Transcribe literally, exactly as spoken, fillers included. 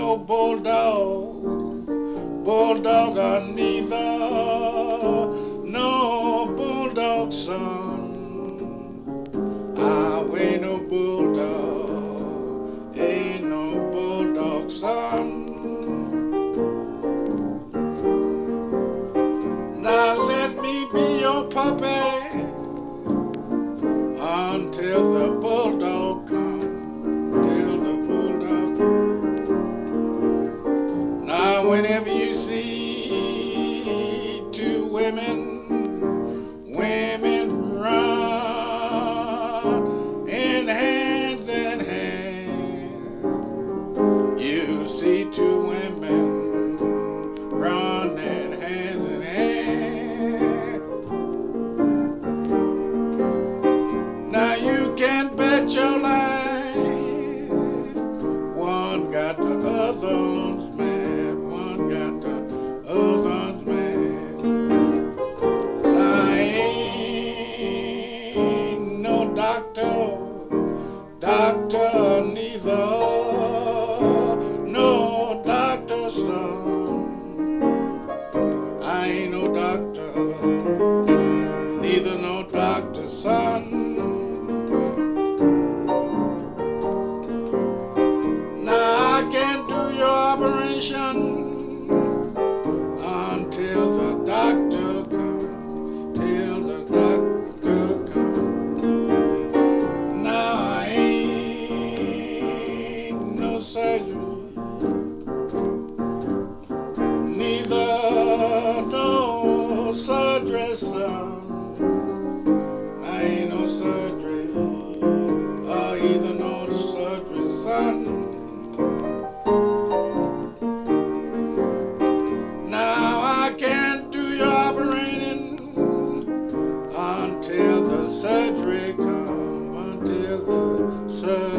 no bulldog, bulldog or neither, no bulldog son. I ain't no bulldog, ain't no bulldog son. Now let me be your puppy until the bulldog comes, till the bulldog comes. Now whenever you see two women, women run in hands in hand, you see two women running hands in hand. Now you can bet your life one got the other's mad, one got the other's mad. I ain't no doctor, doctor neither, no doctor son. I ain't no doctor, neither no doctor son. Now I can't do your operation until the doctor comes, till the doctor comes. Now I ain't no surgery, neither no surgery son. I ain't no surgery, or either no surgery son. Now I can't do your operating until the surgery comes, until the surgery